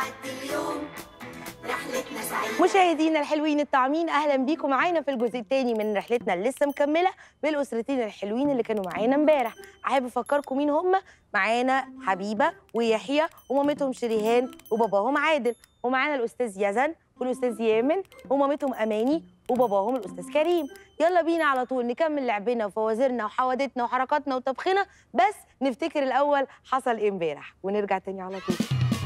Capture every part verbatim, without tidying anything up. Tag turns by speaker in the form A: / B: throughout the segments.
A: يعدي اليوم رحلتنا سعيدة.
B: مشاهدينا الحلوين الطعمين، اهلا بيكم معانا في الجزء الثاني من رحلتنا اللي لسه مكمله بالاسرتين الحلوين اللي كانوا معانا امبارح. احب افكركم مين هم. معانا حبيبه ويحيى ومامتهم شريهان وباباهم عادل، ومعانا الاستاذ يزن والاستاذ يامن ومامتهم اماني وباباهم الاستاذ كريم. يلا بينا على طول نكمل لعبنا وفوازيرنا وحوادتنا وحركاتنا وطبخنا، بس نفتكر الاول حصل ايه امبارح ونرجع تاني على طول.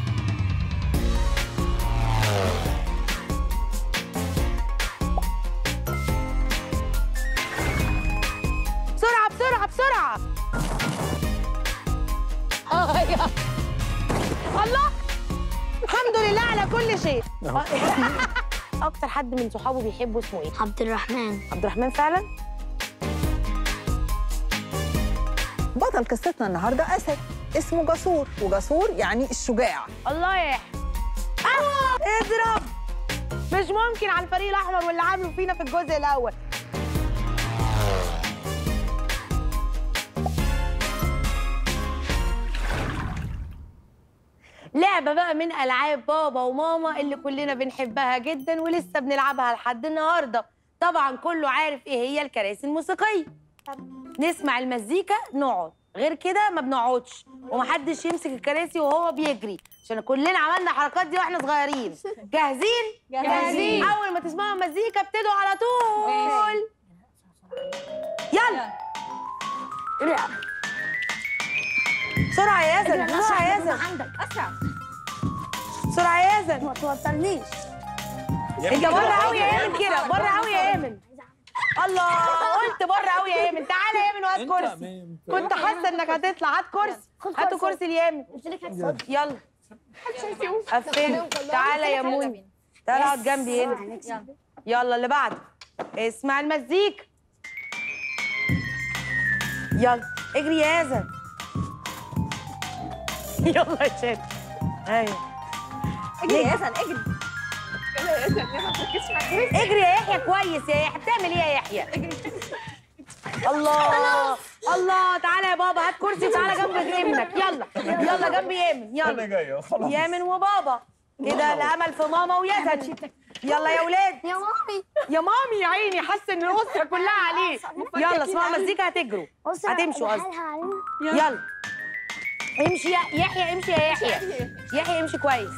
B: بسرعة بسرعة بسرعة. اه يا الله، الحمد لله على كل شيء. أكتر حد من صحابه بيحبه اسمه إيه؟
C: عبد الرحمن.
B: عبد الرحمن فعلا؟
D: بطل قصتنا النهارده أسد اسمه جسور، وجسور يعني الشجاع.
B: الله يا يحيى. آه اضرب. مش ممكن على الفريق الأحمر واللي عامله فينا في الجزء الأول. لعبة بقى من ألعاب بابا وماما اللي كلنا بنحبها جدا ولسه بنلعبها لحد النهارده. طبعا كله عارف ايه هي الكراسي الموسيقية. نسمع المزيكا نقعد، غير كده ما بنقعدش، ومحدش يمسك الكراسي وهو بيجري، عشان كلنا عملنا الحركات دي واحنا صغيرين. جاهزين؟
C: جاهزين.
B: أول ما تسمعوا المزيكا ابتدوا على طول. يلا بسرعة يا يزن، بسرعة يا يزن.
C: عندك اسرع.
B: بسرعة يا يزن.
C: ما توترنيش.
B: انت بره قوي يا ايمن كده، بره قوي يا ايمن. الله، قلت بره قوي يا ايمن. تعالى يا ايمن وهات كرسي. كنت حاسه انك هتطلع. هات كرسي، هاتوا كرسي ليامن. يلا قفلوا. تعالى يا موني، تعالى اقعد جنبي هنا. يلا اللي بعده. اسمع المزيكا. يلا اجري يا يزن. يلا يا شاد. ايوه
D: اجري يا يزن، اجري.
B: اجري يا يحيى. كويس يا يحيى. بتعمل ايه يا يحيى؟ الله الله. تعالى يا بابا، هات كرسي وتعالى جنب ابنك. يلا يلا جنب يامن. يلا
E: انا جايه خلاص.
B: يامن وبابا كده. الامل في ماما ويزن. يلا يا ولاد.
C: يا مامي.
B: يا مامي يا عيني، حاسه ان الاسره كلها عليه. يلا اسمعوا مزيكا هتجروا، هتمشوا قصدي. يلا امشي يا يحيى، امشي يا يحيى. يحيى امشي كويس.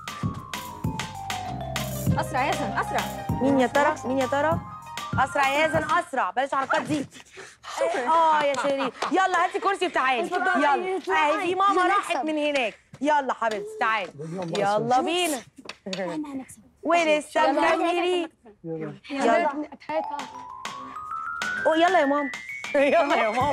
D: اسرع يا يزن، اسرع.
B: مين يا ترى؟ مين يا ترى؟ اسرع يا يزن، اسرع. بلاش الحركات دي. اه يا شيرين. يلا هاتي كرسي وتعالي. يلا اهي في ماما راحت من هناك. يلا حبيبتي تعالي. يلا بينا. ولسه مكملين. يلا أوه يلا يا ماما. يلا يا ماما.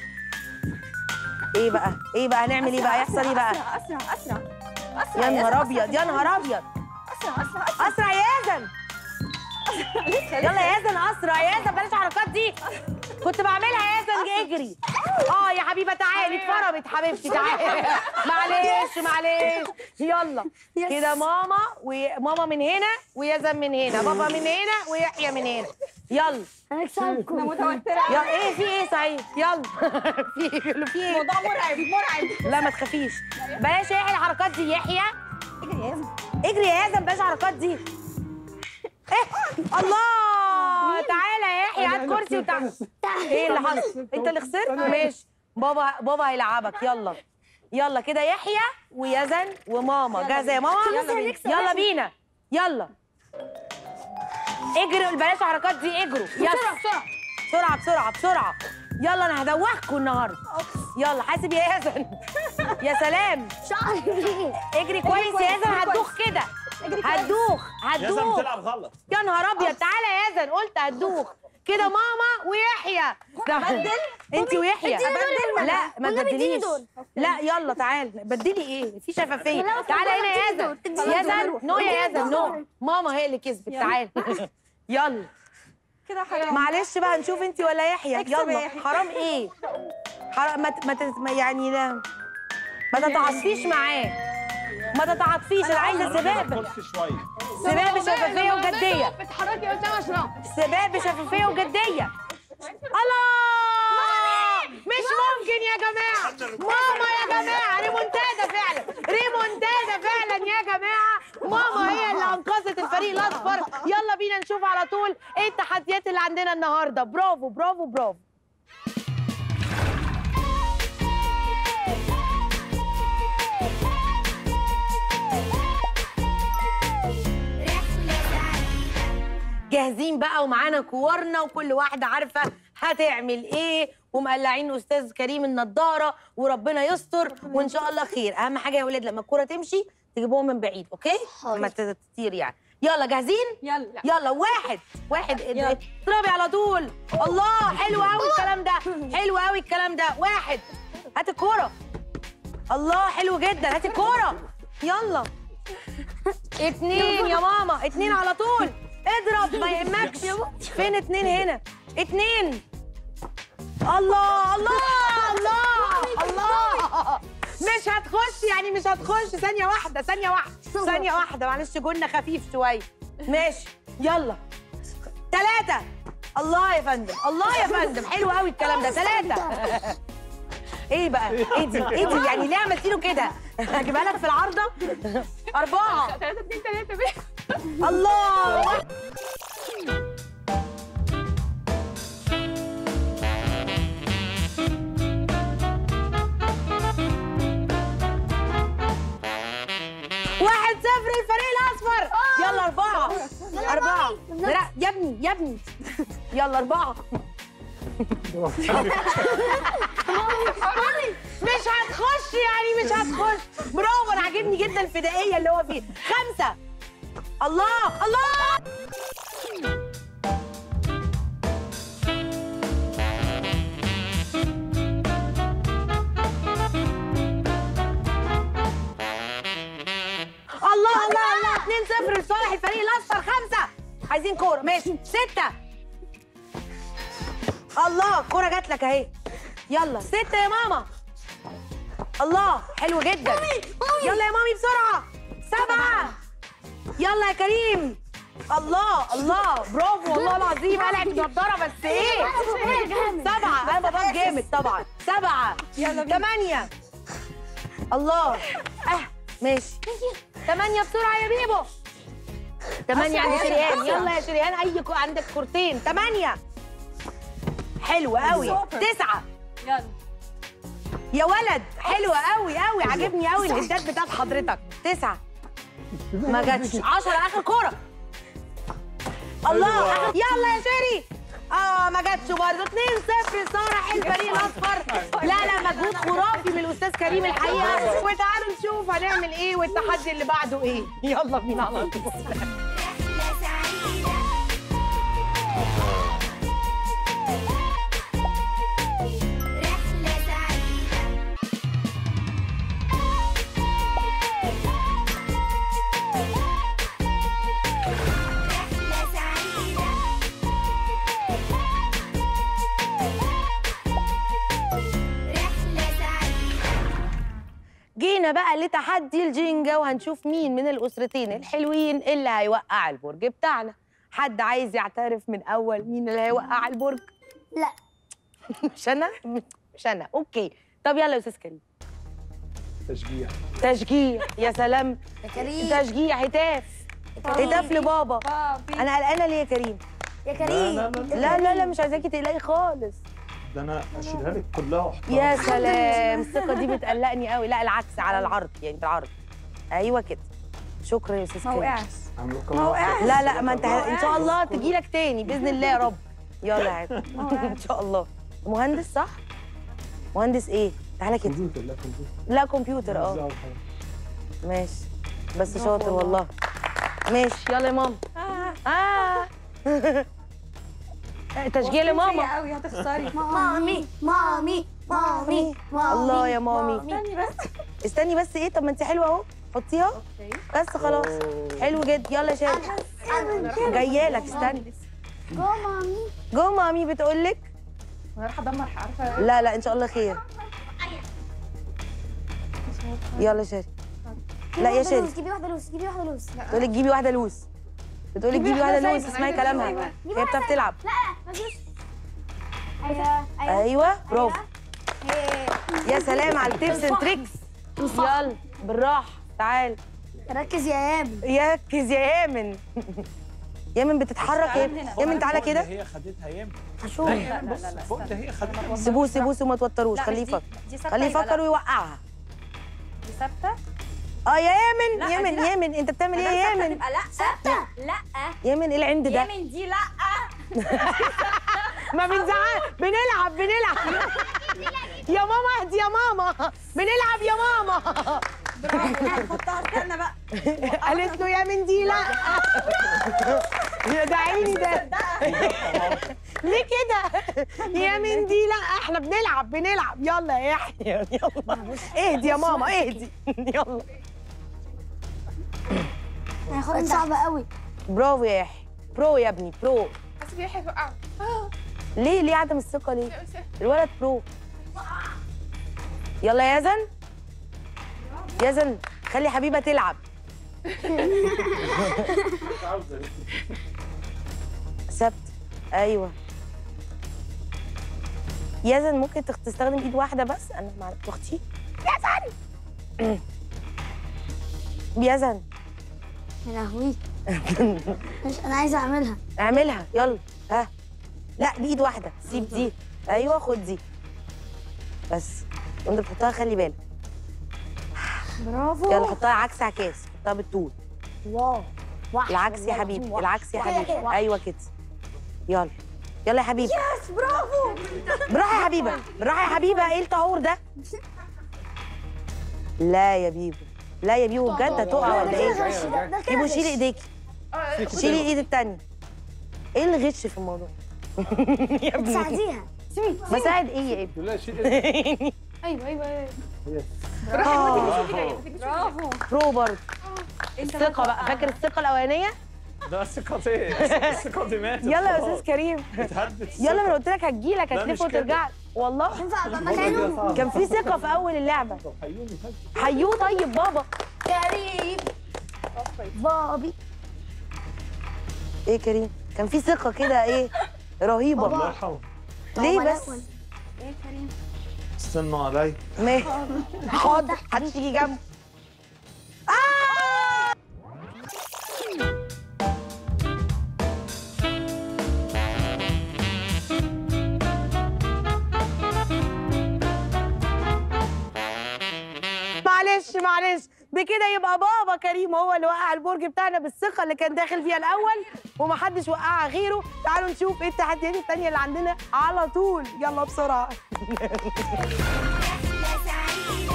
B: ايه بقى؟ ايه بقى هنعمل ايه بقى؟ يحصل ايه بقى؟
D: اسرع اسرع اسرع.
B: يا نهار ابيض، يا نهار ابيض.
D: اسرع اسرع
B: اسرع يا يزن. يلا يا يزن اسرع يا يزن. بلاش الحركات دي، كنت بعملها يا يزن. اجري. اه يا حبيبه تعالي. اتفرمت حبيبتي. تعالي. معلش معلش. يلا كده ماما وماما من هنا ويزن من هنا، بابا من هنا ويحيى من هنا. يلا
C: انا كسبكم.
D: انا متوتره.
B: يا ايه في ايه صحيح؟ يلا في في ايه؟
D: الموضوع مرعب مرعب.
B: لا ما تخافيش. بلاش يا يحيى الحركات دي. يحيى
D: اجري يا يزن،
B: اجري يا يزن. بلاش الحركات دي. ايه الله. تعالى يا يحيى، هات كرسي وتعالى. ايه اللي حصل؟ انت اللي خسرت؟ ماشي. بابا بابا هيلعبك. يلا يلا كده يحيى ويزن وماما. جاهزه يا ماما؟
C: يلا بينا.
B: يلا بينا. يلا اجروا. بلاش الحركات دي. اجروا يلا
C: بسرعه
B: بسرعه بسرعه بسرعه. يلا انا هدوخكم النهارده. يلا حاسب يا يزن. يا سلام.
C: شعري بيه.
B: اجري كويس يا يزن. هتدوخ كده. هتدوخ
E: يزن
B: هتدوخ.
E: بتلعب غلط.
B: يا نهار ابيض. تعالى يا يزن. قلت هتدوخ كده. ماما ويحيى. بدل انت ويحيى. لا ما تبدليش. لا يلا تعالى. بدلي ايه؟ في شفافيه. تعالى هنا يا يزن. يزن نو يا يزن نو. ماما هي اللي كسبت. تعالى. يلا
D: كده حرام.
B: معلش بقى نشوف انت ولا يحيى.
D: اكسب يا
B: يلا
D: يحيى.
B: حرام ايه؟ حرام. ما ت- ما ت- ما يعني لا ما تتعاطفيش معاه. ما تتعاطفيش. انا عايزه سباب.
E: كرسي شويه.
B: سباب بشفافيه وجديه.
C: بتحركي قدام اشرف.
B: سباب بشفافيه وجديه. الله. مش ممكن يا جماعه. ماما يا جماعه. ريمونتادا فعلا. ريمونتادا فعلا يا جماعه. ماما هي اللي انقذت الفريق الاصفر. يلا بينا نشوف على طول ايه التحديات اللي عندنا النهارده. برافو برافو برافو. جاهزين بقى ومعانا كورنا وكل واحده عارفه هتعمل ايه ومقلعين استاذ كريم النضاره وربنا يستر وان شاء الله خير. اهم حاجه يا ولاد لما الكوره تمشي تجيبوها من بعيد، اوكي؟ لما تطير يعني. يلا جاهزين؟
C: يلا
B: يلا واحد واحد اضربي على طول. الله حلو قوي الكلام ده، حلو قوي الكلام ده. واحد هات الكوره. الله حلو جدا، هات الكوره. يلا اتنين يا ماما، اتنين على طول. اضرب ما يهمكش. فين اتنين هنا؟ اتنين. الله الله الله الله. مش هتخش يعني مش هتخش. ثانية واحدة ثانية واحدة ثانية واحدة معلش جولنا خفيف شوية. ماشي يلا. ثلاثة. الله يا فندم الله يا فندم حلو قوي الكلام ده. ثلاثة. ايه بقى؟ ايه دي؟ ايه دي؟ يعني ليه عملتي له كده؟ هجيبها لك في العارضة؟ أربعة.
C: ثلاثة اتنين ثلاثة بيه.
B: الله. واحد صفر الفريق الأصفر. يلا أربعة. أربعة. لا يا ابني يا ابني. يلا أربعة. مش هتخش يعني مش هتخش. برافو انا عاجبني جدا الفدائيه اللي هو فيه. خمسه. الله الله. الله الله الله. اتنين صفر لصالح الفريق الاصفر. خمسه. عايزين كوره. ماشي. سته. الله الكوره جات لك اهي. يلا ستة يا ماما. الله حلو جدا. يلا يا مامي بسرعة. سبعة. يلا يا كريم. الله الله برافو والله العظيم. قلعت النضارة بس ايه؟ سبعة. انا باباك جامد طبعا. سبعة. يلا ثمانية. الله اه ماشي. ثمانية بسرعة يا بيبو. ثمانية عند شريان. يلا يا شريان اي كو... عندك كورتين. ثمانية. حلو قوي. تسعة.
C: يلا
B: يا ولد حلوة قوي قوي. عاجبني قوي الهدات بتاعت حضرتك. تسعة ما جاتش. عشرة آخر كورة. الله آخر. يلا يا شيري. اه ما جاتش برضه. اتنين صفر لصالح الفريق الأصفر. لا لا مجهود خرافي من الأستاذ كريم الحقيقة. وتعالوا نشوف هنعمل إيه والتحدي اللي بعده إيه. يلا بينا على طول. جينا بقى لتحدي الجينجا وهنشوف مين من الأسرتين الحلوين اللي هيوقع البرج بتاعنا. حد عايز يعترف من أول مين اللي هيوقع البرج؟
C: لا
B: مش أنا؟ مش أنا. أوكي طب يلا يا أستاذ كريم.
E: تشجيع.
B: تشجيع. يا سلام.
C: يا كريم.
B: تشجيع. هتاف. هتاف لبابا.
C: بابي.
B: أنا قلقانة ليه يا كريم؟
C: يا
E: لا
C: كريم.
E: لا لا
B: لا لا لا مش عايزاكي تقلقي خالص.
E: ده انا اشيلها لك كلها واحطها.
B: يا سلام الثقة دي بتقلقني قوي. لا العكس على العرض يعني بالعرض. أيوه كده. شكرا يا أستاذ
C: ما
B: كريم.
C: وقعش.
E: عامله
C: ما وقعش.
B: لا لا ما انت ان شاء الله تجي لك تاني باذن الله يا رب. يلا عادي ان شاء الله. مهندس صح؟ مهندس ايه؟ تعالى كده.
E: كمبيوتر. لا كمبيوتر.
B: لا كمبيوتر اه ماشي بس شاطر والله. ماشي يلا يا ماما. اه تشجيع لماما.
C: قوي هتخسري. مامي مامي مامي مامي.
B: الله يا مامي.
C: استني بس.
B: استني بس ايه. طب ما انت حلوه اهو. حطيها بس خلاص. حلو جدا. يلا يا شادي جايه لك. استني.
C: جو مامي.
B: جو مامي بتقول لك.
C: انا رايحه ادمر عارفه.
B: لا لا ان شاء الله خير. يلا يا شادي. لا يا شادي.
C: جيبي واحده لوس جيبي واحده لوس.
B: بتقول لك جيبي واحده لوس. بتقول لك جيبي واحده لوس. اسمعي كلامها. هي بتعرف تلعب.
C: لا لا ايوه ايوه
B: ايوه برافو. يا سلام على التيبس اند تريكس. يلا بالراحه. تعال
C: ركز يا يامن.
B: ركز يا يامن. يامن بتتحرك. يامن تعالى كده.
E: هي خدتها يامن.
C: هشوف.
E: لا لا بص فوق ده هي خدتها.
B: سيبوه سيبوه وما توتروش، خليه يفكر. خليه يفكر ويوقعها.
F: دي ثابته؟
B: اه يا يامن.
F: لا،
B: يامن
F: دي لا.
B: يامن انت بتعمل ايه يا يامن؟
F: تبقى لا ثابته. لا
B: يامن ايه العند ده؟
F: يامن دي لا.
B: ما بنزعل، بنلعب بنلعب. يا ماما اهدي يا ماما، بنلعب يا ماما.
F: حطها استنى بقى.
B: قالت له يا من دي لا. يا ده عيني ده. ليه كده؟ يا من دي لا، احنا بنلعب بنلعب. يلا يا يحيى يلا. اهدي يا ماما اهدي. يلا.
C: هياخد صعبة قوي.
B: برافو يا يحيى، برو يا ابني برو.
G: بس في يحيى توقعه.
B: ليه ليه عدم الثقة ليه؟ الولد برو. يلا يا زن. يا زن خلي حبيبة تلعب. سبت. ايوه. يا زن ممكن تخ- تستخدم ايد واحدة بس؟ انا مع اختي. يا زن. يا زن.
C: يا لهوي. مش انا عايزة اعملها.
B: اعملها يلا. ها. لا بايد واحدة، سيب دي. ايوه خد دي. بس وانت بتحطها خلي بالك.
C: برافو.
B: يلا حطها عكس عكاس، حطها بالطول.
C: واو.
B: العكس يا حبيبي، العكس يا حبيبي. ايوه كده. يلا يلا يا حبيبي.
C: يس برافو.
B: بالراحه يا حبيبه، بالراحه يا حبيبه. ايه الطهور ده؟ لا يا بيبو، لا يا بيبو بجد هتقع ولا ايه؟
C: ده كده
B: بيبو شيلي ايديكي، شيلي الايد التانية. ايه الغش في الموضوع؟ يا ابني
C: تساعديها.
B: بساعد ايه يا ابني؟
E: لا شيل.
G: ايوه ايوه ايوه.
B: آه،
F: برافو.
B: برو برضه. الثقة بقى، فاكر الثقة الأولانية؟
E: ده الثقة ايه؟ الثقة دي ماتت.
B: يلا يا أستاذ كريم.
E: اتهدت.
B: يلا انا قلت لك هتجيلك
E: لا،
B: هتلف
E: مش كده.
B: وترجع لك. والله
C: ينفع ابقى مكانه؟
B: كان في ثقة في أول اللعبة.
E: طب حيوني فجأة.
B: حيوه طيب بابا.
C: كريم. بابي.
B: ايه كريم؟ كان في ثقة كده ايه رهيبة.
E: الله يرحمه.
B: ليه بس؟
C: ايه كريم؟
E: استنوا عليا.
B: ماشي. حاضر، محدش يجي جنبه. معلش معلش، بكده يبقى بابا كريم هو اللي وقع البرج بتاعنا بالثقة اللي كان داخل فيها الأول ومحدش وقعها غيره. تعالوا نشوف ايه التحديات التانية اللي عندنا على طول. يلا بسرعة.
A: رحلة سعيدة.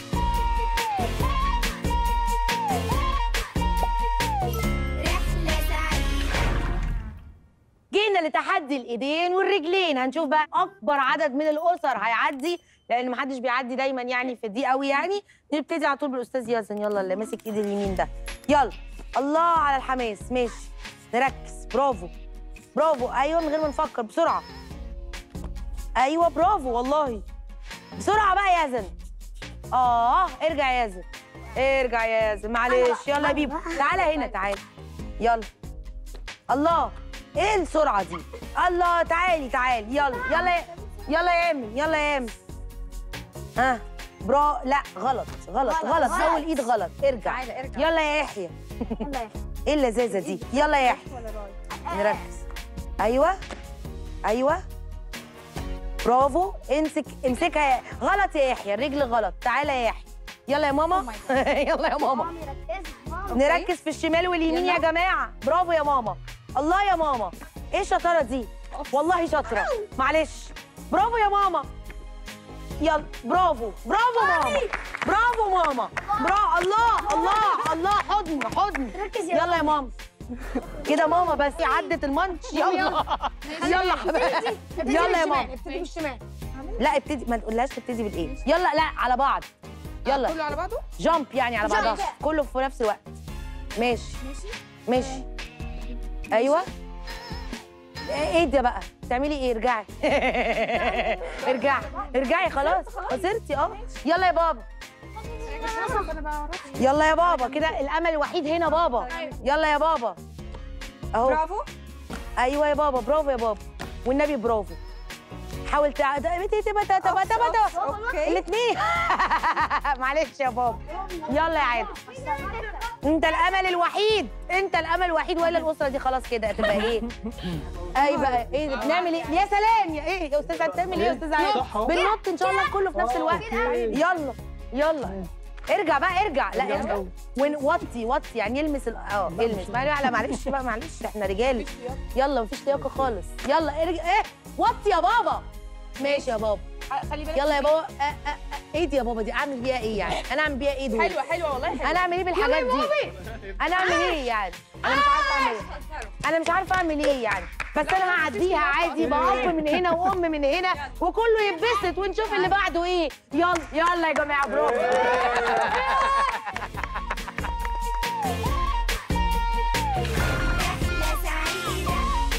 A: رحلة سعيدة.
B: جينا لتحدي الايدين والرجلين. هنشوف بقى اكبر عدد من الاسر هيعدي، لان محدش بيعدي دايما يعني في دي قوي يعني. نبتدي على طول بالاستاذ ياسن. يلا اللي ماسك ايد اليمين ده. يلا الله على الحماس. ماشي نركز. برافو برافو. ايوه من غير ما نفكر، بسرعه. ايوه برافو والله. بسرعه بقى يا ياسن. اه ارجع يا ياسن، ارجع يا ياسن معلش. يلا يا بيبو تعالى هنا تعالى. يلا الله. ايه السرعه دي؟ الله تعالي تعالي. يلا يلا يا- يلا يا يامن، يلا يا يامن. ها برا. لا غلط غلط غلط. اول ايد غلط. ارجع.
F: تعالى ارجع.
B: يلا يا يحيى.
C: يلا يا
B: ايه اللذاذه دي؟ يلا يا يحيى نركز. ايوه ايوه برافو. امسك امسكها يا... غلط يا يحيى، الرجل غلط. تعالى يا يحيى. يلا يا ماما. يلا يا ماما.
C: مامي ركزي. مامي.
B: نركز في الشمال واليمين يا جماعه. برافو يا ماما. الله يا ماما. ايه الشطاره دي؟ والله شاطره. معلش. برافو يا ماما. يلا برافو برافو ماما. برافو ماما. برافو. الله الله الله. حضن حضن.
C: ركز يا
B: يلا يا ماما. كده ماما بس عدت الماتش. يلا يلا حبيبتي. يلا يا ماما.
C: ابتدي بالشمال.
B: لا ابتدي، ما تقولهاش تبتدي بالايه. يلا لا على بعض. يلا
G: كله على بعضه؟
B: جامب يعني على بعضها
C: جامب.
B: كله في نفس الوقت. ماشي
G: ماشي.
B: ماشي. ايوه. ايه ده بقى؟ بتعملي ايه؟ ارجعي. ارجعي ارجعي خلاص خسرتي. اه يلا يا بابا.
G: انا بعرف.
B: يلا يا بابا. كده الامل الوحيد هنا بابا. يلا يا بابا اهو.
F: برافو.
B: ايوه يا بابا. برافو يا بابا والنبي برافو. حاول تع... تبقى تبقى تبقى تبقى
D: اوكي
B: الاثنين. معلش يا بابا. يلا يا عادل، انت الامل الوحيد، انت الامل الوحيد، والا الاسره دي خلاص كده هتبقى ايه؟ اي بقى ايه بنعمل ايه؟ يا سلام يا ايه يا استاذ، هتعمل ايه يا استاذ عادل؟ بننط ان شاء الله كله في نفس الوقت. يلا يلا ارجع بقى ارجع، لا ارجع ووطي وطي يعني يلمس ال... اه يلمس. لا معلش بقى معلش، احنا رجال. يلا مفيش لياقه خالص. يلا ارجع ايه وطي يا بابا. ماشي يا بابا،
F: خلي بالك.
B: يلا يا بابا. أ- أ- أ- ايه دي يا بابا؟ دي اعمل بيها ايه يعني؟ انا اعمل بيها ايه دول؟
F: حلوه حلوه والله حلوه.
B: انا اعمل ايه بالحاجات دي؟ انا اعمل ايه يعني؟ انا مش عارفه اعمل ايه. انا مش عارفه اعمل ايه يعني، بس انا هعديها عادي بأب من هنا وام من هنا وكله يتبسط ونشوف اللي بعده ايه. يلا يلا يا جماعه برافو.
A: رحلة سعيدة.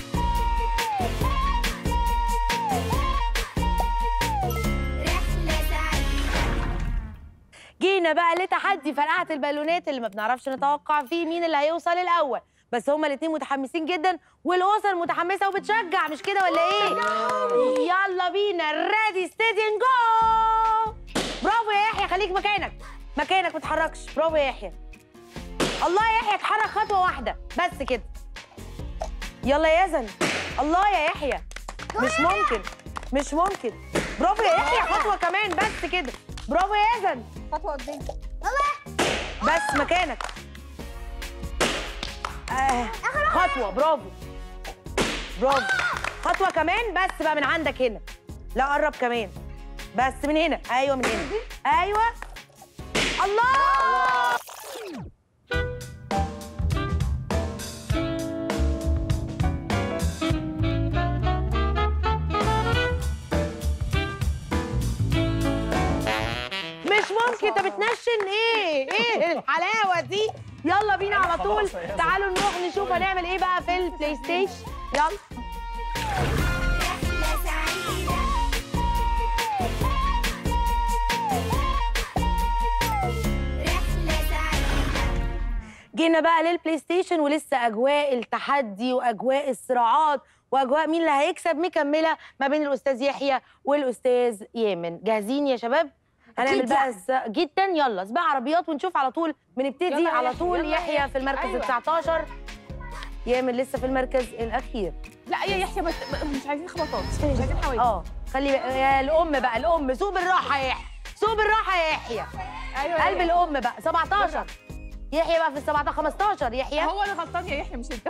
A: رحلة سعيدة.
B: جينا بقى لتحدي فرقعة البالونات اللي ما بنعرفش نتوقع فيه مين اللي هيوصل الاول، بس هما الاتنين متحمسين جدا والاسر متحمسه وبتشجع، مش كده ولا ايه؟ يلا بينا، ريدي ستيدي جو. برافو يا يحيى، خليك مكانك مكانك ما تتحركش. برافو يا يحيى. الله يا يحيى، اتحرك خطوه واحده بس كده. يلا يا يزن. الله يا يحيى، مش ممكن مش ممكن. برافو يا يحيى، خطوه كمان بس كده. برافو يا يزن.
D: خطوه قدام
B: بس مكانك. آه. خطوة. برافو برافو. خطوة كمان بس بقى من عندك هنا. لا قرب كمان بس من هنا. ايوه من هنا. ايوه. الله. مش ممكن، انت بتنشن ايه؟ ايه الحلاوة دي؟ يلا بينا على طول، تعالوا نروح نشوف هنعمل ايه بقى في البلاي ستيشن. يلا.
A: رحلة سعيدة. رحلة سعيدة.
B: جينا بقى للبلاي ستيشن ولسه اجواء التحدي واجواء الصراعات واجواء مين اللي هيكسب مكمله ما بين الاستاذ يحيى والاستاذ يامن. جاهزين يا شباب؟ هنعمل بقى س... جدا. يلا سباق عربيات ونشوف على طول. بنبتدي
F: يلا
B: على
F: يحيى،
B: طول.
F: يلا
B: يحيى
F: يحيى.
B: في المركز
F: أيوة.
B: ال تسعتاشر، يامن لسه في المركز الاخير.
F: لا يا يحيى بس مش عايزين خبطات، مش عايزين حواجز.
B: اه خلي بقى يا الام بقى، الام سوق بالراحه يا يحيى، سوق بالراحه يا يحيى.
F: ايوه
B: قلب الام بقى. سبعتاشر يحيى بقى في ال سبعتاشر. خمستاشر يحيى.
F: هو اللي غلطان يا يحيى مش انت.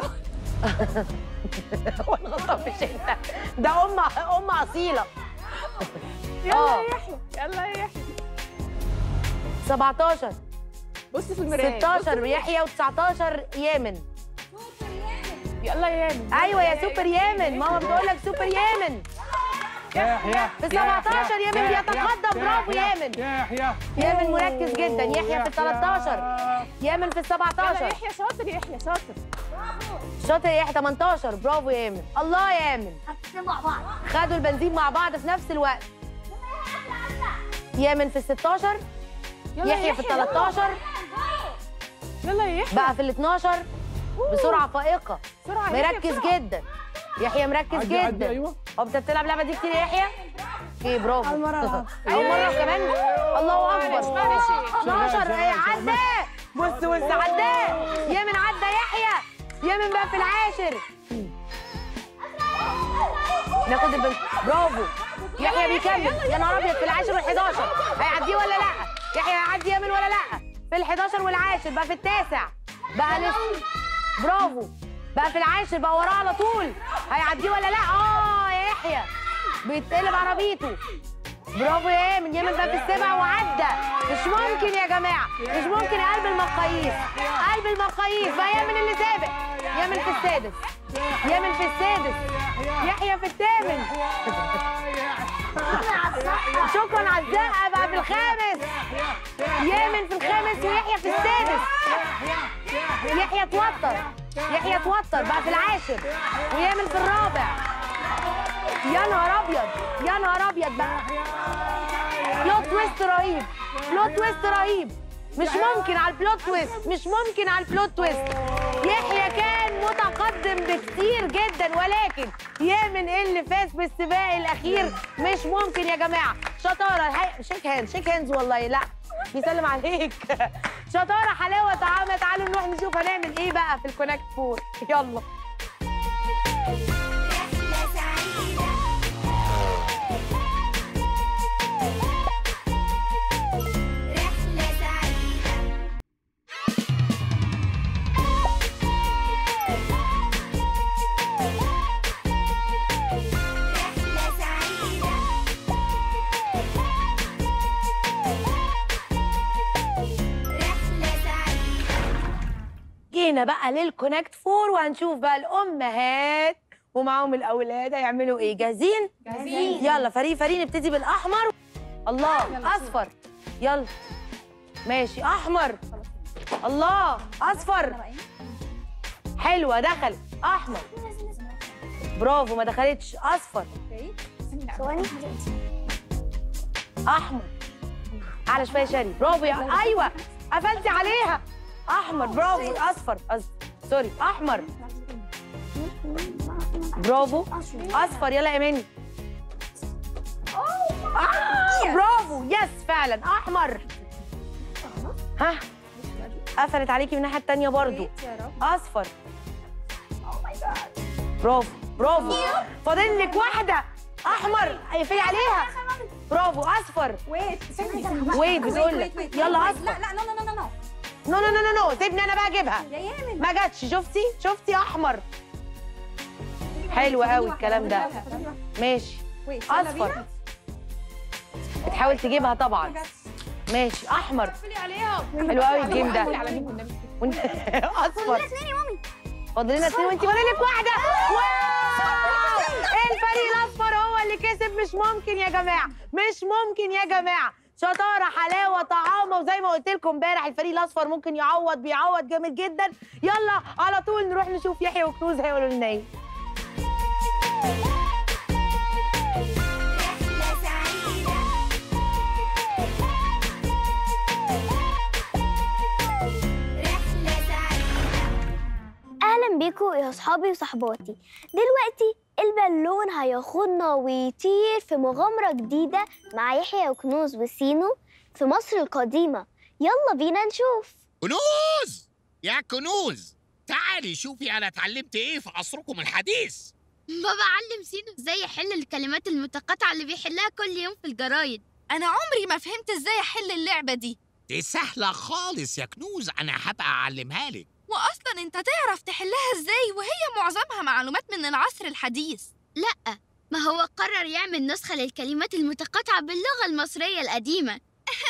B: هو الغلطان مش انت، ده ام ام اصيله.
F: يلا
B: آه.
F: يا يحيى يلا يا يحيى.
B: سبعتاشر
F: بص في المرايه.
B: ستاشر يحيى وتسعتاشر يامن.
F: يلا يا يامن.
B: ايوه يا سوبر يامن، ماما بتقول لك سوبر يامن.
E: يحيى
B: في سبعتاشر يامن بيتقدم. برافو يامن.
E: يحيى
B: يامن مركز جدا. يحيى في ال تلتاشر، يامن في ال
F: يلا
B: سبعتاشر.
F: يحيى شاطر يا يحيى شاطر.
B: شاطر يا يحيى. تمنتاشر. برافو يامن. الله يا يامن.
C: مع بعض.
B: خدوا البنزين مع بعض في نفس الوقت. يامن في ال ستاشر،
F: يلا
B: يحيى في ال تلتاشر،
F: يلا يا يحيى.
B: بقى في ال اتناشر بسرعه فائقه.
F: بسرعه يا يحيى،
B: مركز
F: بسرعة.
B: جدا. يحيى مركز
E: عدي عدي.
B: جدا.
E: ايوه
B: هو انت بتلعب اللعبه دي كتير يا يحيى؟ اوكي برافو.
D: أول مرة ألعب.
B: اول مره كمان. الله اكبر.
F: معلش
B: اتناشر. ايه عدى. بص بص عدى. يامن عدى يحيى. يامن بقى في العاشر. ناخد البنت. برافو. يحيى بيكمل. يا نهار ابيض في العاشر والحداشر. هيعديه ولا لا؟ يحيى هيعدي يامن ولا لا؟ في الحداشر والعاشر. بقى في التاسع. بقى لسه. برافو. بقى في العاشر. بقى وراه على طول. هيعديه ولا لا؟ اه يا يحيى بيتقلب عربيته. برافو يا يامن. يامن بقى في السابع وعدى. مش ممكن يا جماعه، مش ممكن. قلب المقاييس، قلب المقاييس. بقى يامن اللي سابق. يامن في السادس. يامن في السادس. يحيى في الثامن. شكرا على الزقه. بقى في الخامس. يامن في الخامس ويحيى في السادس. يحيى اتوتر. يحيى اتوتر. بقى في العاشر ويامن في الرابع. يا نهار ابيض يا نهار ابيض. بقى بلوت تويست رهيب، بلوت تويست رهيب. مش ممكن على البلوت تويست، مش ممكن على البلوت تويست. يحيى كان متقدم بكتير جدا، ولكن يا من اللي فاز بالسباق الاخير مش ممكن يا جماعه. شطاره هي... شيك هاند شيك هاندز والله. لا بيسلم عليك. شطاره حلاوه طعامه. تعالوا نروح نشوف هنعمل ايه بقى في الكونكت فور. يلا.
A: رحلة سعيدة رحلة سعيدة رحلة سعيدة رحلة سعيدة.
B: جينا بقى للكونكت فور وهنشوف بقى الامهات ومعاهم الاولاد هيعملوا ايه. جاهزين؟
G: جاهزين.
B: يلا فريق فريق نبتدي بالاحمر. الله اصفر. يلا ماشي احمر. الله اصفر. حلوه دخل احمر. برافو ما دخلتش. اصفر. احمر. اعلى شويه شاري. برافو يا ايوه قفلتي عليها. احمر. برافو. اصفر قصدي سوري. احمر. برافو. اصفر. يلا يا اماني. آه برافو. يس فعلا احمر. ها قفلت عليكي من الناحيه الثانيه برضو. اصفر. برافو برافو. فاضل لك واحده. احمر. اقفلي عليها. برافو. اصفر.
C: ويت
B: ويت بتقول لك يلا اصفر.
C: لا لا نو نو نو نو
B: نو نو نو نو نو سيبني انا بقى اجيبها.
C: يا يامن
B: ما جاتش. شفتي شفتي احمر. حلو قوي الكلام ده. ماشي اصفر. بتحاول تجيبها طبعا. ماشي احمر.
G: قفلي عليها.
B: حلو قوي الجيم ده.
G: قفلي على مين والنبي.
B: وانت اصفر. فاضل لنا اثنين وانت فاضل لك واحده. واو الفريق الاصفر هو اللي كسب. مش ممكن يا جماعه مش ممكن يا جماعه. شطاره حلاوه طعامه. وزي ما قلت لكم امبارح الفريق الاصفر ممكن يعوض بيعوض جامد جدا. يلا على طول نروح نشوف يحيى وكنوز هيقولوا لنا ايه.
A: رحلة سعيدة رحلة سعيدة.
C: اهلا بيكم يا اصحابي وصحباتي. دلوقتي البالون هياخدنا ويطير في مغامرة جديدة مع يحيى وكنوز وسينو في مصر القديمة. يلا بينا نشوف.
H: كنوز يا كنوز، تعالي شوفي انا اتعلمت ايه في عصركم الحديث.
I: بابا علم سينو ازاي يحل الكلمات المتقاطعة اللي بيحلها كل يوم في الجرايد.
F: انا عمري ما فهمت ازاي احل اللعبه دي.
H: دي سهلة خالص يا كنوز، انا هبقى اعلمها لك.
F: واصلا انت تعرف تحلها ازاي وهي معظمها معلومات من العصر الحديث؟
I: لا، ما هو قرر يعمل نسخة للكلمات المتقاطعة باللغة المصرية القديمة.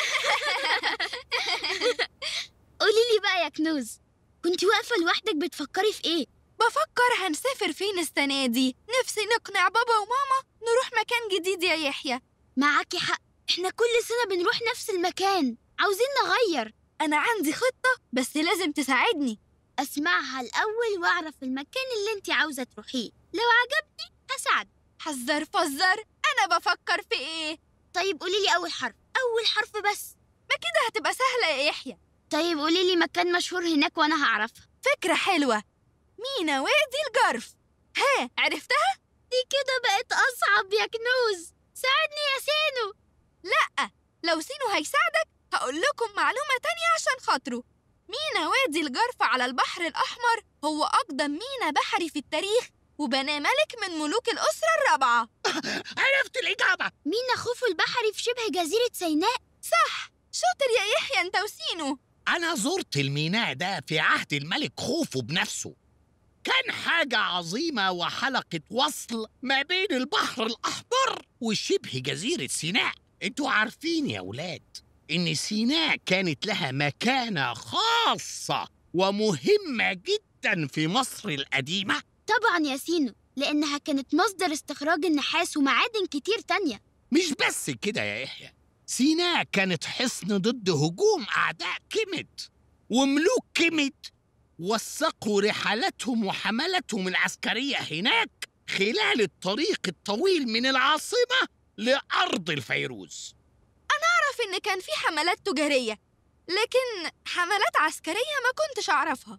I: قولي لي بقى يا كنوز، كنت واقفة لوحدك بتفكري في ايه؟
F: بفكر هنسافر فين السنه دي. نفسي نقنع بابا وماما نروح مكان جديد يا يحيى.
I: معاكي حق، احنا كل سنة بنروح نفس المكان، عاوزين نغير.
F: انا عندي خطه بس لازم تساعدني.
I: اسمعها الاول واعرف المكان اللي انت عاوزة تروحيه، لو عجبني هساعدك.
F: حذر فزر، انا بفكر في ايه؟
I: طيب قولي لي اول حرف، اول حرف بس.
F: ما كده هتبقى سهله يا يحيى.
I: طيب قولي لي مكان مشهور هناك وانا هعرفها.
F: فكره حلوه، مينا وادي الجرف. ها عرفتها؟
I: دي كده بقت اصعب يا كنوز، ساعدني يا سينو.
F: لا لو سينو هيساعدك هقول لكم معلومه تانية عشان خاطره. مينا وادي الجرف على البحر الأحمر هو أقدم مينا بحري في التاريخ، وبناه ملك من ملوك الأسرة الرابعة.
H: عرفت الإجابة.
I: مينا خوفو البحري في شبه جزيرة سيناء.
F: صح، شاطر يا يحيى أنت وسينو.
H: أنا زرت الميناء ده في عهد الملك خوفو بنفسه. كان حاجة عظيمة وحلقة وصل ما بين البحر الأحمر وشبه جزيرة سيناء. انتوا عارفين يا ولاد إن سيناء كانت لها مكانة خاصة ومهمة جدا في مصر القديمة.
I: طبعا يا سينو، لأنها كانت مصدر استخراج النحاس ومعادن كتير تانية.
H: مش بس كده يا يحيى، سيناء كانت حصن ضد هجوم أعداء كيميت، وملوك كيميت وثقوا رحلاتهم وحملاتهم العسكرية هناك خلال الطريق الطويل من العاصمة لأرض الفيروز.
F: أنا أعرف إن كان في حملات تجارية، لكن حملات عسكرية ما كنتش أعرفها.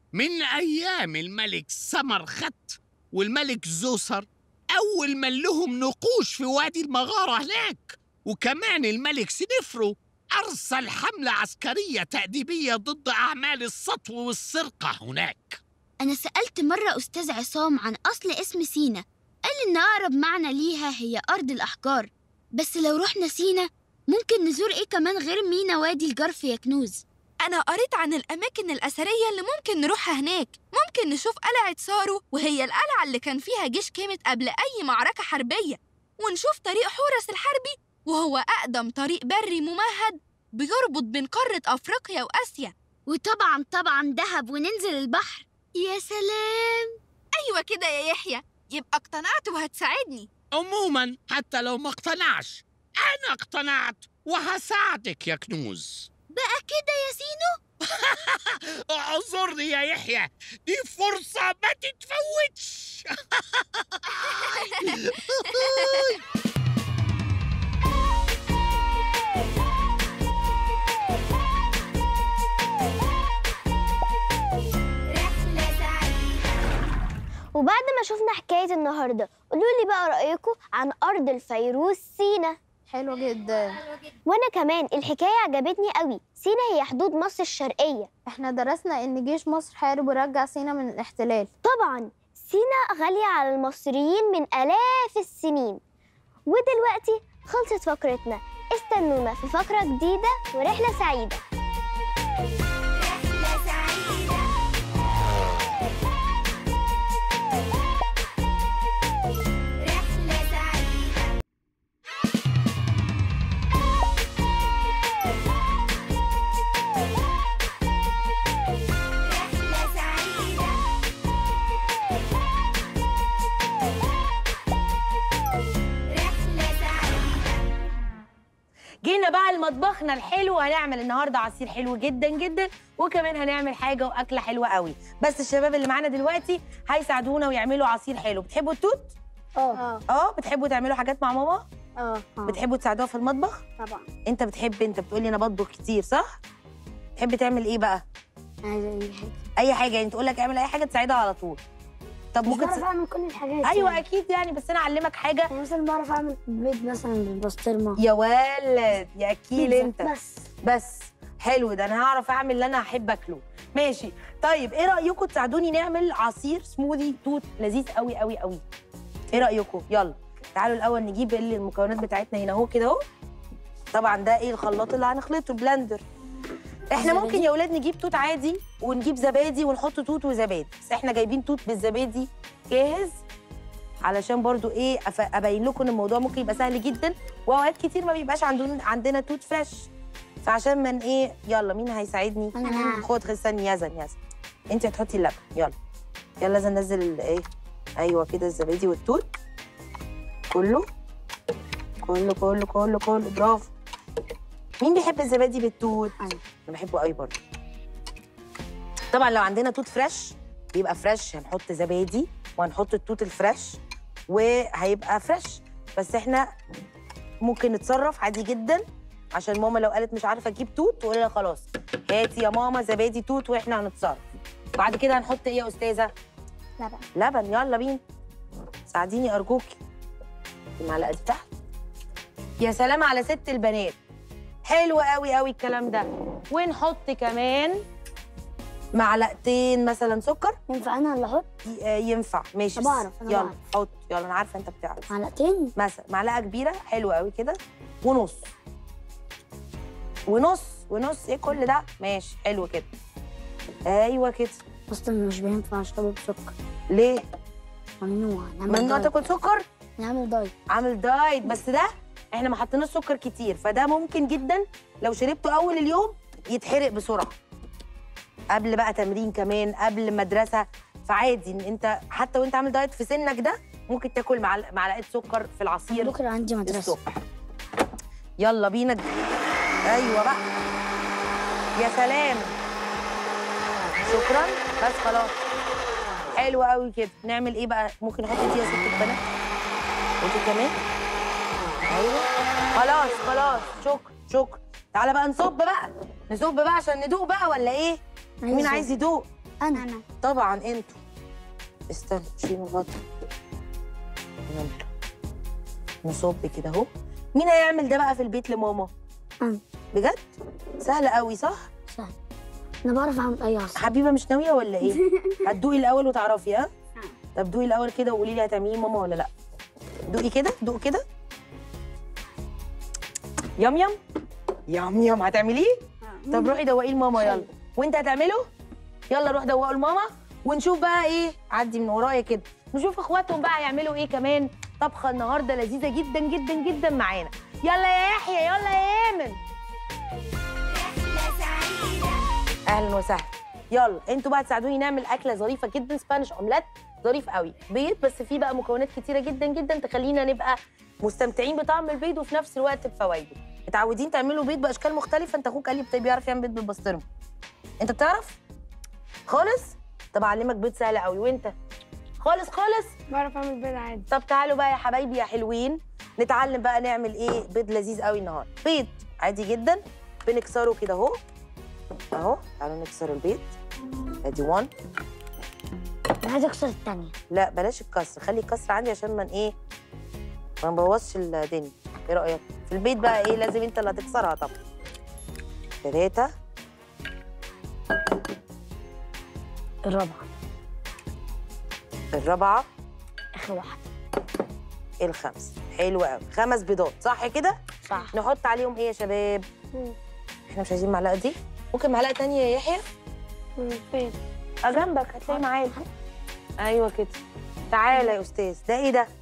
H: من أيام الملك سمرخت والملك زوسر، أول من لهم نقوش في وادي المغارة هناك. وكمان الملك سنفرو أرسل حملة عسكرية تأديبية ضد أعمال السطو والسرقة هناك.
I: أنا سألت مرة أستاذ عصام عن أصل اسم سينا، قال إن أقرب معنى ليها هي أرض الأحجار. بس لو رحنا سينا ممكن نزور إيه كمان غير مينا وادي الجرف يا كنوز؟
F: أنا قريت عن الأماكن الأثرية اللي ممكن نروحها هناك. ممكن نشوف قلعة سارو، وهي القلعة اللي كان فيها جيش كيمت قبل أي معركة حربية، ونشوف طريق حورس الحربي، وهو أقدم طريق بري ممهد بيربط بين قارة أفريقيا وآسيا.
I: وطبعا طبعا دهب وننزل البحر. يا سلام.
F: أيوة كده يا يحيى، يبقى اقتنعت وهتساعدني.
H: عموما حتى لو ما اقتنعش أنا اقتنعت وهساعدك يا كنوز.
I: بقى كده يا سينو؟
H: اعذرني يا يحيى، دي فرصة ما تتفوتش.
A: رحلة سعيدة.
C: وبعد ما شفنا حكاية النهاردة، قولوا لي بقى رأيكم عن أرض الفيروز سينا.
G: حلو جدا.
C: وأنا كمان الحكاية عجبتني قوي. سينا هي حدود مصر الشرقية.
G: احنا درسنا ان جيش مصر حارب ورجع سينا من الاحتلال.
C: طبعا سينا غالية على المصريين من آلاف السنين. ودلوقتي خلصت فقرتنا، استنونا في فقرة جديدة ورحلة سعيدة.
A: رحلة سعيدة. رحلة سعيدة. رحلة سعيدة. رحلة سعيدة.
B: جينا بقى لمطبخنا الحلو، هنعمل النهارده عصير حلو جدا جدا، وكمان هنعمل حاجه واكله حلوه قوي. بس الشباب اللي معانا دلوقتي هيساعدونا ويعملوا عصير حلو. بتحبوا التوت؟
G: اه
B: اه. بتحبوا تعملوا حاجات مع ماما؟
G: اه
B: بتحبوا تساعدوها في المطبخ؟
G: طبعا.
B: انت بتحب، انت بتقولي انا بطبخ كتير صح؟ تحب تعمل ايه بقى؟
G: عايزة اي حاجة.
B: اي حاجه، يعني تقول لك اعمل اي حاجه تساعدها على طول. طب ممكن
G: بعرف
B: تس...
G: اعمل كل الحاجات.
B: ايوه
G: يعني.
B: اكيد يعني، بس انا اعلمك حاجه.
G: يعني مثلا بعرف اعمل بيض مثلا بالبسطرمة.
B: يا ولد يا اكيل
G: بيتزا
B: انت.
G: بس.
B: بس حلو ده، انا هعرف اعمل اللي انا هحب اكله. ماشي. طيب ايه رايكم تساعدوني نعمل عصير سموذي توت لذيذ قوي قوي قوي؟ ايه رايكم؟ يلا تعالوا الاول نجيب اللي المكونات بتاعتنا هنا اهو كده اهو. طبعا ده ايه الخلاط اللي هنخلطه، البلندر. احنا ممكن يا ولاد نجيب توت عادي ونجيب زبادي ونحط توت وزبادي، بس احنا جايبين توت بالزبادي جاهز علشان برضو ايه أف- ابين لكم ان الموضوع ممكن يبقى سهل جدا، واوقات كتير ما بيبقاش عندنا عندنا توت فريش. فعشان من ايه، يلا مين هيساعدني؟
G: أنا.
B: خد استني يزن يزن، انت هتحطي اللبن. يلا يلا لازم ننزل ال- ايه، ايوه كده الزبادي والتوت كله كله كله كله كله. برافو. مين بيحب الزبادي بالتوت؟
G: أنا.
B: انا بحبه قوي برضه. طبعا لو عندنا توت فريش بيبقى فريش، هنحط زبادي وهنحط التوت الفريش وهيبقى فريش. بس احنا ممكن نتصرف عادي جدا، عشان ماما لو قالت مش عارفه اجيب توت تقول لها خلاص هاتي يا ماما زبادي توت واحنا هنتصرف. بعد كده هنحط ايه يا استاذه؟
G: لبن.
B: لبن. يلا بينا، ساعديني ارجوكي. المعلقه دي تحت. يا سلام على ست البنات، حلو قوي قوي الكلام ده. ونحط كمان معلقتين مثلا سكر.
G: ينفع انا اللي احط
B: ي- آه، ينفع ماشي.
G: طب أعرف، أنا
B: يلا
G: بعرف.
B: حط، يلا انا عارفه انت بتعرف.
G: معلقتين؟
B: مثلا معلقه كبيره، حلو قوي كده، ونص ونص ونص. ايه كل ده؟ ماشي حلو كده. ايوه كده.
G: اصلا مش بينفع اشربه بسكر،
B: ليه؟
G: ممنوع. نعمل
B: ممنوع
G: دايت.
B: تاكل سكر؟
G: نعمل دايت.
B: عامل دايت. بس ده احنا ما حطيناش سكر كتير، فده ممكن جدا لو شربته اول اليوم يتحرق بسرعه، قبل بقى تمرين كمان، قبل مدرسه. فعادي ان انت حتى وانت عامل دايت في سنك ده ممكن تاكل معل- معلقه سكر في العصير
G: بكره عندي مدرسه.
B: الصبح. يلا بينا. ايوه بقى. يا سلام. شكرا. بس خلاص حلو قوي كده. نعمل ايه بقى؟ ممكن نحط دي يا ست البنات وانت كمان. ايوه خلاص خلاص. شكرا شكرا. تعالى بقى نصب بقى، نصب بقى عشان ندوق بقى ولا ايه؟ مين عايز يدوق؟
C: انا انا
B: طبعا انتوا. استنى شيلوا الغطا. يلا نصب كده اهو. مين هيعمل ده بقى في البيت لماما؟
C: انا.
B: بجد؟ سهل قوي صح؟
C: سهل. انا بعرف اعمل اي عصير.
B: حبيبه مش ناويه ولا ايه؟ هتدوقي الاول وتعرفي ها؟ طب دوقي الاول كده وقولي لي هتعمليه ماما ولا لا. دوقي كده، دوق كده. يم يم يم يم. هتعمليه؟ طب روحي دوقيه لماما يلا. وانت هتعمله؟ يلا روح دوقه لماما ونشوف بقى ايه. عدي من ورايا كده نشوف اخواتهم بقى هيعملوا ايه كمان. طبخه النهارده لذيذه جدا جدا جدا معانا. يلا يا يحيى، يلا يا ايمن.
A: رحلة سعيدة.
B: اهلا وسهلا. يلا انتوا بقى تساعدوني نعمل اكله ظريفه جدا، سبانيش اومليت ظريف قوي. بيض بس فيه بقى مكونات كتيره جدا جدا تخلينا نبقى مستمتعين بطعم البيض وفي نفس الوقت بفوائده. متعودين تعملوا بيض باشكال مختلفه. انت اخوك قال لي بيعرف يعمل بيض بالبسطرمه. انت بتعرف خالص؟ طب اعلمك بيض سهل قوي. وانت خالص خالص
G: بعرف اعمل بيض عادي.
B: طب تعالوا بقى يا حبايبي يا حلوين نتعلم بقى نعمل ايه بيض لذيذ قوي النهارده. بيض عادي جدا بنكسره كده اهو اهو. تعالوا نكسر البيض. ادي واحد.
C: انا عايزه اكسر الثانيه.
B: لا بلاش الكسر، خلي الكسر عندي عشان من ايه ما نبوظش الدنيا. ايه رايك في البيت بقى؟ ايه لازم انت اللي هتكسرها طبعا. ثلاثة.
C: الرابعه.
B: الرابعة.
C: اخر واحده.
B: الخمسة. حلو قوي. خمس بيضات صح كده؟
C: صح.
B: نحط عليهم ايه يا شباب؟ احنا مش عايزين المعلقة دي؟ ممكن معلقة تانية يا يحيى؟
G: فين؟
B: اه جنبك هتلاقي معاك. ايوه كده. تعالى يا استاذ. ده ايه ده؟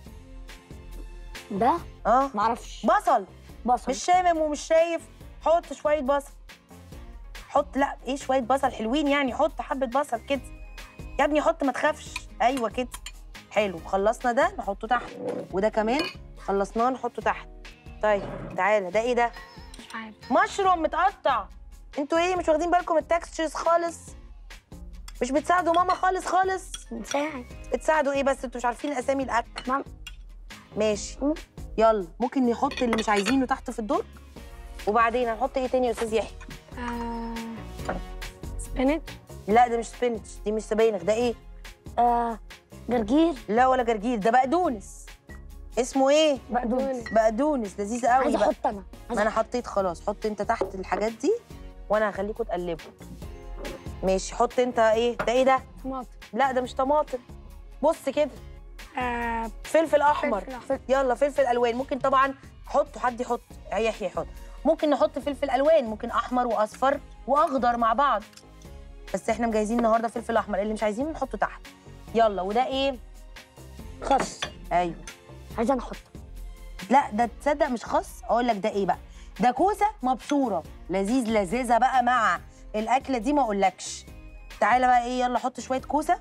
C: ده
B: اه
C: معرفش.
B: بصل.
C: بصل.
B: مش شامم ومش شايف. حط شوية بصل. حط لا ايه شوية بصل حلوين يعني. حط حبة بصل كده يا ابني. حط ما تخافش. ايوه كده. حلو. خلصنا ده نحطه تحت. وده كمان خلصناه نحطه تحت. طيب تعالى. ده ايه ده؟
G: مش عارف.
B: مشروم متقطع. انتوا ايه مش واخدين بالكم التكستشرز خالص؟ مش بتساعدوا ماما خالص خالص؟
C: بنساعد.
B: بتساعدوا ايه بس انتوا مش عارفين اسامي الاكل؟
C: ماما.
B: ماشي. يلا ممكن نحط اللي مش عايزينه تحت في الدرج. وبعدين هنحط ايه تاني يا استاذ يحيى؟
G: آه... سبينت.
B: لا ده مش سبينش، دي مش سبانخ. ده ايه؟
C: آه... جرجير.
B: لا ولا جرجير، ده بقدونس. اسمه ايه؟
C: بقدونس.
B: بقدونس لذيذ قوي.
C: عايزه
B: بقى
C: احط انا.
B: ما انا حطيت خلاص. حط انت تحت الحاجات دي وانا هخليكوا تقلبوا. ماشي. حط انت ايه؟ ده ايه ده؟
G: طماطم.
B: لا ده مش طماطم. بص كده.
G: آه...
B: فلفل احمر.
G: فلفل أحمر.
B: يلا فلفل الوان. ممكن طبعا حطوا حد يحط. يحيى يحط. ممكن نحط فلفل الوان. ممكن احمر واصفر واخضر مع بعض. بس احنا مجهزين النهارده فلفل احمر. اللي مش عايزينه نحطه تحت. يلا. وده ايه؟
C: خس.
B: ايوه.
C: عايزه انا احطه.
B: لا ده تصدق مش خس. اقول لك ده ايه بقى؟ ده كوسه مبشوره. لذيذ لذيذه بقى مع الاكله دي ما اقولكش. تعالى بقى ايه. يلا حط شويه كوسه.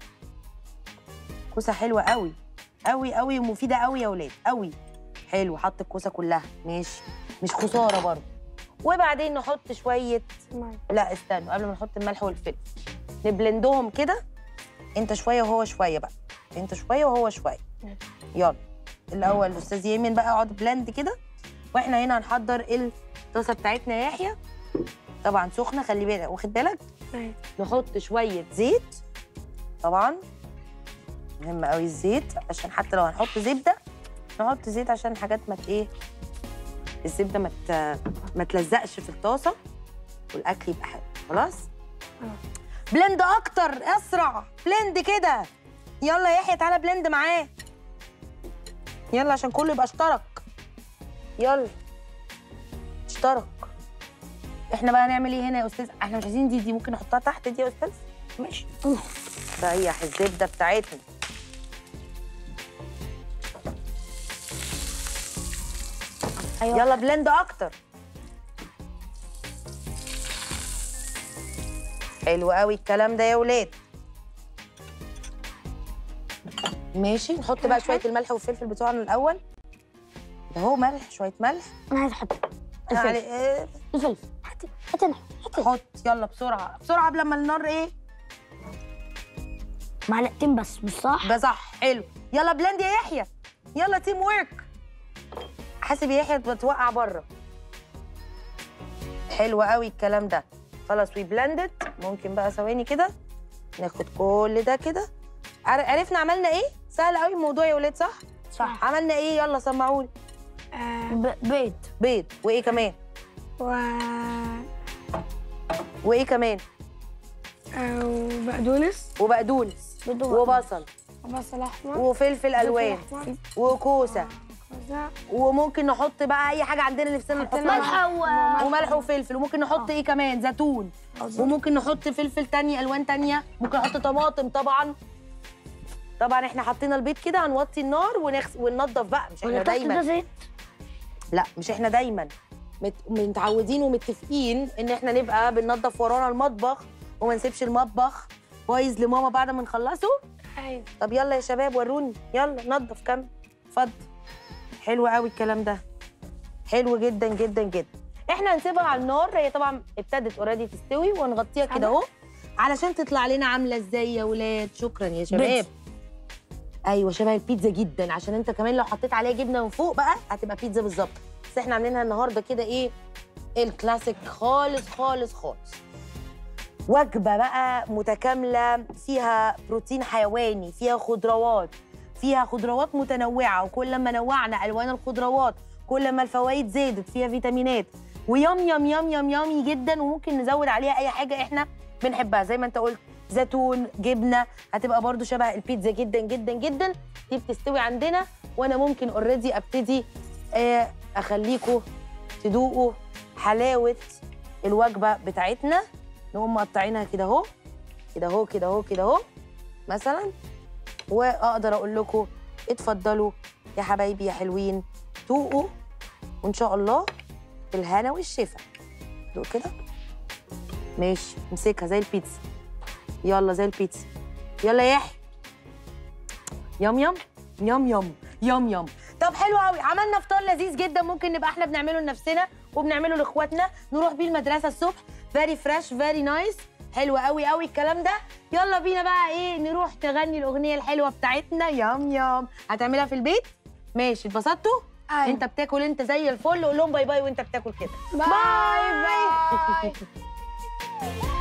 B: كوسه حلوه قوي قوي قوي ومفيده قوي يا ولاد قوي. حلو. حط الكوسه كلها. ماشي. مش خساره برضه. وبعدين نحط شويه. لا استنوا قبل ما نحط الملح والفلفل نبلندهم كده. انت شويه وهو شويه بقى. انت شويه وهو شويه. يلا الاول الاستاذ يمين بقى اقعد بلند كده. واحنا هنا هنحضر الطاسه بتاعتنا يا يحيى. طبعا سخنه خلي بالك. واخد بالك؟ نحط شويه زيت. طبعا مهم قوي الزيت عشان حتى لو هنحط زبده نحط زيت عشان الحاجات ما ايه الزبده ما ما تلزقش في الطاسه والاكل يبقى حلو. خلاص. بلند اكتر. اسرع. بلند كده. يلا يا يحيى تعالى بلند معاه. يلا عشان كله يبقى اشترك. يلا اشترك. احنا بقى نعمل ايه هنا يا استاذ؟ احنا مش عايزين دي دي ممكن نحطها تحت دي يا استاذ؟ ماشي. ريح الزبده بتاعتنا. أيوة. يلا بلند اكتر. حلو قوي الكلام ده يا ولاد. ماشي. نحط بقى شويه الملح والفلفل بتوعنا الاول. ده هو ملح. شويه ملح.
C: انا عايزه احط
B: يعني ايه؟
C: الفلفل. حط حط انا حط.
B: حط. يلا بسرعه بسرعه قبل ما النار ايه؟
C: معلقتين بس مش صح؟
B: ده صح. حلو. يلا بلند يا يحيى. يلا تيم ورك. حاسب يا يحيى بتوقع بره. حلو قوي الكلام ده. خلاص وي بلندت. ممكن بقى ثواني كده ناخد كل ده كده. عر- عرفنا عملنا ايه؟ سهل قوي الموضوع يا ولاد، صح؟
G: صح.
B: عملنا ايه؟ يلا سمعوني.
G: ب- بيض
B: بيض، وايه كمان؟
G: و
B: وايه كمان؟
G: وبقدونس
B: وبقدونس وبصل
G: وبصل احمر
B: وفلفل الوان وكوسه، وممكن نحط بقى اي حاجه عندنا نفسنا نحطها، وملح وفلفل، وممكن نحط ايه كمان؟ زيتون، وممكن نحط فلفل تانية الوان تانية، ممكن نحط طماطم. طبعا طبعا احنا حطينا البيض كده، هنوطي النار ونغس... وننضف بقى. مش احنا دايما
G: زيت.
B: لا مش احنا دايما مت... متعودين ومتفقين ان احنا نبقى بننضف ورانا المطبخ وما نسيبش المطبخ بايظ لماما بعد ما نخلصه.
G: ايوه.
B: طب يلا يا شباب وروني، يلا نضف كم. اتفضل. حلو قوي الكلام ده، حلو جدا جدا جدا. احنا هنسيبها على النار، هي طبعا ابتدت اوريدي تستوي، ونغطيها كده اهو علشان تطلع لنا عامله ازاي يا ولاد. شكرا يا شباب.
G: بيتزا.
B: ايوه شبه البيتزا جدا، عشان انت كمان لو حطيت عليها جبنه من فوق بقى هتبقى بيتزا بالظبط. بس احنا عاملينها النهارده كده ايه، الكلاسيك خالص خالص خالص. وجبه بقى متكامله، فيها بروتين حيواني، فيها خضروات، فيها خضروات متنوعه، وكل ما نوعنا الوان الخضروات كل ما الفوائد زادت، فيها فيتامينات، ويم يم يم يم يمي جدا. وممكن نزود عليها اي حاجه احنا بنحبها زي ما انت قلت، زيتون، جبنه، هتبقى برضو شبه البيتزا جدا جدا جدا. دي بتستوي عندنا، وانا ممكن اوريدي ابتدي آه اخليكم تدوقوا حلاوه الوجبه بتاعتنا. نقوم مقطعينها كده اهو كده اهو كده اهو كده اهو مثلا، واقدر اقول لكم اتفضلوا يا حبايبي يا حلوين، دوقوا وان شاء الله بالهنا والشفا. دوق كده. ماشي، امسكها زي البيتزا. يلا زي البيتزا. يلا يا يحيى. يم يم يم يم يم يم. طب حلو قوي، عملنا فطار لذيذ جدا، ممكن نبقى احنا بنعمله لنفسنا وبنعمله لاخواتنا، نروح بيه المدرسه الصبح. فيري فريش فيري نايس. حلو قوي قوي الكلام ده. يلا بينا بقى ايه، نروح تغني الاغنيه الحلوه بتاعتنا. يم يم. هتعملها في البيت؟ ماشي. اتبسطتوا؟
G: أيوة.
B: انت بتاكل انت زي الفل، قول لهم باي باي وانت بتاكل كده.
G: باي باي.